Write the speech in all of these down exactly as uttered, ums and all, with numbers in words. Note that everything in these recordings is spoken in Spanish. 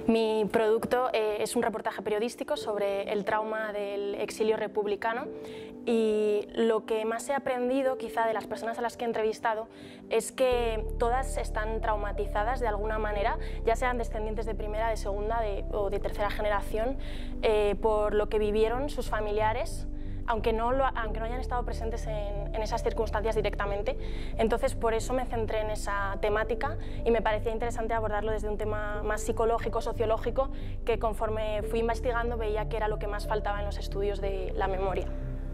Mi producto eh, es un reportaje periodístico sobre el trauma del exilio republicano, y lo que más he aprendido quizá de las personas a las que he entrevistado es que todas están traumatizadas de alguna manera, ya sean descendientes de primera, de segunda de, o de tercera generación, eh, por lo que vivieron sus familiares, aunque no, lo, aunque no hayan estado presentes en, en esas circunstancias directamente. Entonces, por eso me centré en esa temática y me parecía interesante abordarlo desde un tema más psicológico, sociológico, que conforme fui investigando veía que era lo que más faltaba en los estudios de la memoria.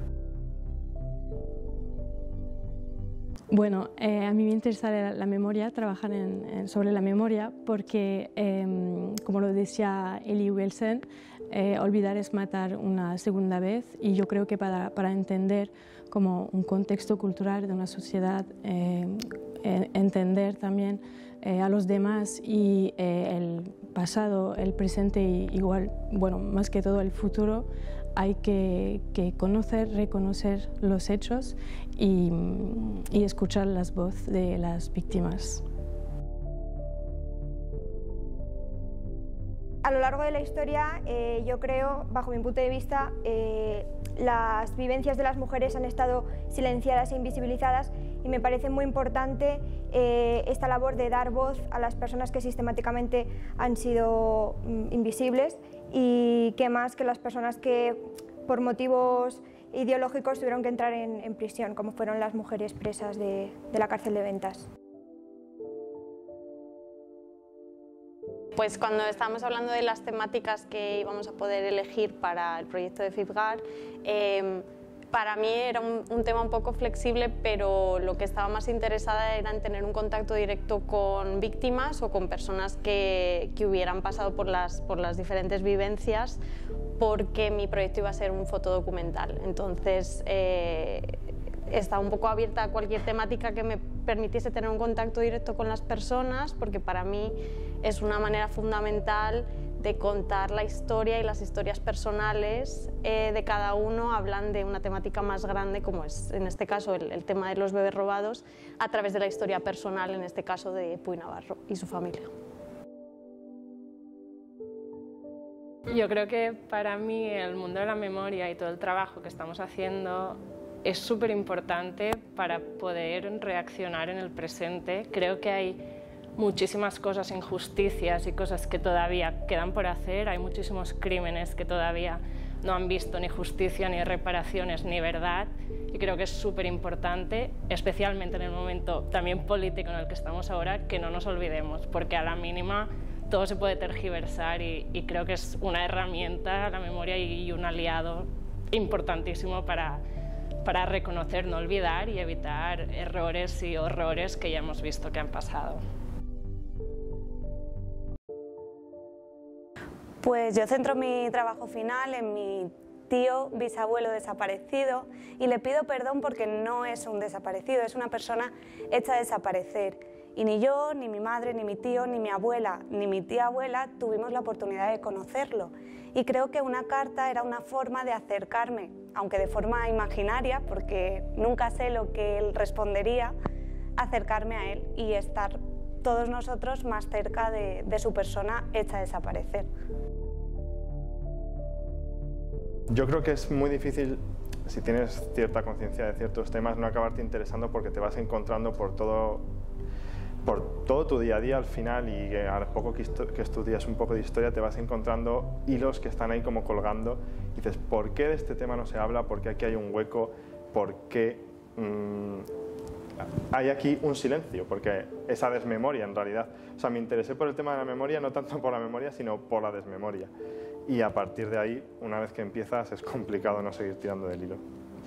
Bueno, eh, a mí me interesa la, la memoria, trabajar en, en, sobre la memoria, porque, eh, como lo decía Elie Wiesel, eh, olvidar es matar una segunda vez, y yo creo que para, para entender como un contexto cultural de una sociedad, eh, eh, entender también eh, a los demás y eh, el pasado, el presente y igual, bueno, más que todo el futuro, hay que, que conocer, reconocer los hechos y, y escuchar las voces de las víctimas. A lo largo de la historia, eh, yo creo, bajo mi punto de vista, eh, las vivencias de las mujeres han estado silenciadas e invisibilizadas, y me parece muy importante eh, esta labor de dar voz a las personas que sistemáticamente han sido mm, invisibles, y que más que las personas que por motivos ideológicos tuvieron que entrar en, en prisión, como fueron las mujeres presas de, de la cárcel de Ventas. Pues cuando estábamos hablando de las temáticas que íbamos a poder elegir para el proyecto de FIFGAR, eh, para mí era un, un tema un poco flexible, pero lo que estaba más interesada era en tener un contacto directo con víctimas o con personas que, que hubieran pasado por las, por las diferentes vivencias, porque mi proyecto iba a ser un fotodocumental. Entonces eh, estaba un poco abierta a cualquier temática que me permitiese tener un contacto directo con las personas, porque para mí es una manera fundamental de contar la historia, y las historias personales eh, de cada uno hablan de una temática más grande, como es en este caso el, el tema de los bebés robados, a través de la historia personal, en este caso de Puy Navarro y su familia. Yo creo que para mí el mundo de la memoria y todo el trabajo que estamos haciendo es súper importante para poder reaccionar en el presente. Creo que hay muchísimas cosas, injusticias y cosas que todavía quedan por hacer. Hay muchísimos crímenes que todavía no han visto ni justicia, ni reparaciones, ni verdad, y creo que es súper importante, especialmente en el momento también político en el que estamos ahora, que no nos olvidemos, porque a la mínima todo se puede tergiversar, y, y creo que es una herramienta, la memoria, y, y un aliado importantísimo para, para reconocer, no olvidar y evitar errores y horrores que ya hemos visto que han pasado. Pues yo centro mi trabajo final en mi tío bisabuelo desaparecido, y le pido perdón porque no es un desaparecido, es una persona hecha desaparecer. Y ni yo, ni mi madre, ni mi tío, ni mi abuela, ni mi tía abuela tuvimos la oportunidad de conocerlo. Y creo que una carta era una forma de acercarme, aunque de forma imaginaria, porque nunca sé lo que él respondería, acercarme a él y estar todos nosotros más cerca de, de su persona hecha desaparecer. Yo creo que es muy difícil, si tienes cierta conciencia de ciertos temas, no acabarte interesando, porque te vas encontrando por todo, por todo tu día a día al final, y a poco que, que estudias un poco de historia te vas encontrando hilos que están ahí como colgando, y dices, ¿por qué de este tema no se habla? ¿Por qué aquí hay un hueco? ¿Por qué mmm, hay aquí un silencio? Porque esa desmemoria en realidad, o sea, me interesé por el tema de la memoria, no tanto por la memoria, sino por la desmemoria. Y a partir de ahí, una vez que empiezas, es complicado no seguir tirando del hilo.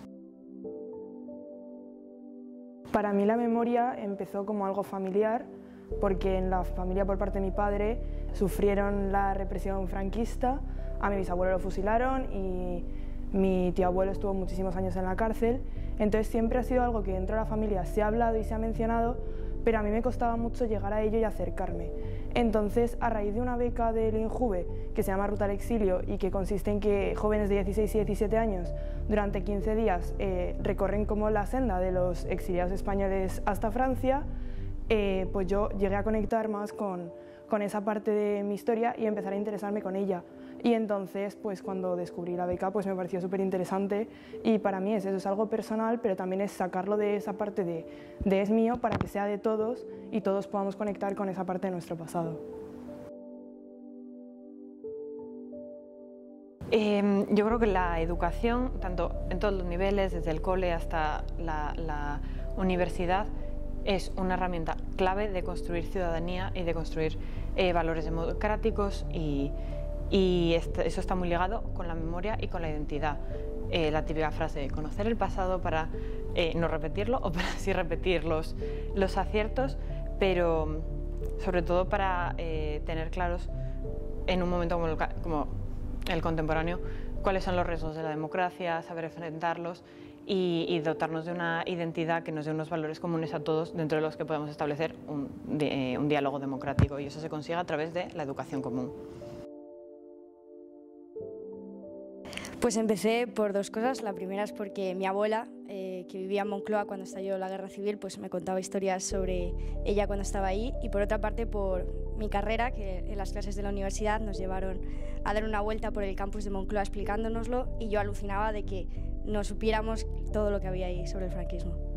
Para mí la memoria empezó como algo familiar, porque en la familia por parte de mi padre sufrieron la represión franquista, a mi bisabuelo lo fusilaron y mi tío abuelo estuvo muchísimos años en la cárcel. Entonces siempre ha sido algo que dentro de la familia se ha hablado y se ha mencionado, pero a mí me costaba mucho llegar a ello y acercarme. Entonces, a raíz de una beca del INJUVE que se llama Ruta al Exilio, y que consiste en que jóvenes de dieciséis y diecisiete años durante quince días eh, recorren como la senda de los exiliados españoles hasta Francia, eh, pues yo llegué a conectar más con, con esa parte de mi historia y empezar a interesarme con ella. Y entonces, pues cuando descubrí la beca, pues me pareció súper interesante y para mí es eso, es algo personal, pero también es sacarlo de esa parte de, de es mío para que sea de todos y todos podamos conectar con esa parte de nuestro pasado. Eh, yo creo que la educación, tanto en todos los niveles, desde el cole hasta la, la universidad, es una herramienta clave de construir ciudadanía y de construir eh, valores democráticos y, y este, eso está muy ligado con la memoria y con la identidad. Eh, la típica frase de conocer el pasado para eh, no repetirlo o para sí repetir los, los aciertos, pero sobre todo para eh, tener claros en un momento como el, como el contemporáneo cuáles son los riesgos de la democracia, saber enfrentarlos y, y dotarnos de una identidad que nos dé unos valores comunes a todos, dentro de los que podemos establecer un, de, un diálogo democrático, y eso se consigue a través de la educación común. Pues empecé por dos cosas. La primera es porque mi abuela, eh, que vivía en Moncloa cuando estalló la guerra civil, pues me contaba historias sobre ella cuando estaba ahí, y por otra parte por mi carrera, que en las clases de la universidad nos llevaron a dar una vuelta por el campus de Moncloa explicándonoslo, y yo alucinaba de que no supiéramos todo lo que había ahí sobre el franquismo.